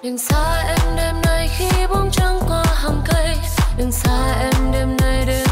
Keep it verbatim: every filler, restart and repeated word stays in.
Đừng xa em đêm nay khi bóng trăng qua hàng cây, đừng xa em đêm nay đêm